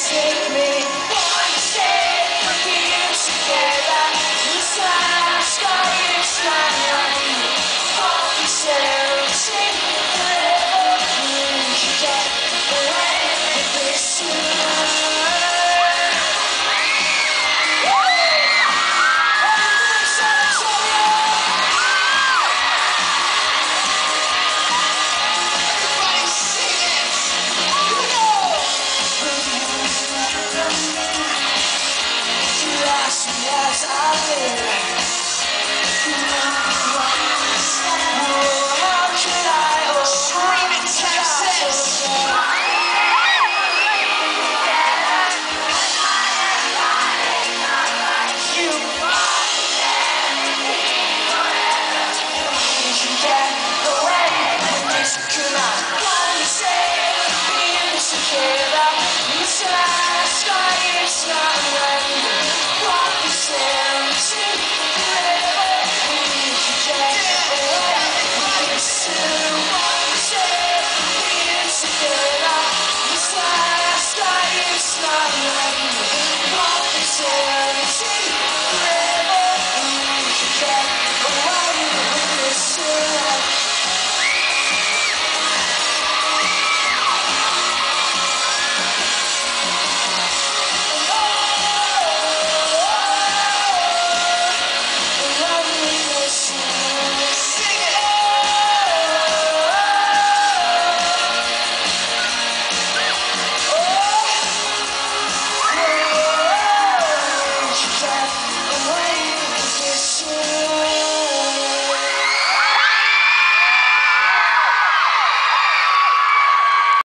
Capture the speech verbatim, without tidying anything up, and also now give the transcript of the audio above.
take me. One step from here together. The sun, sky is shining. Hold yourself, sing forever. You should get the land of this tonight. Lost me as I live.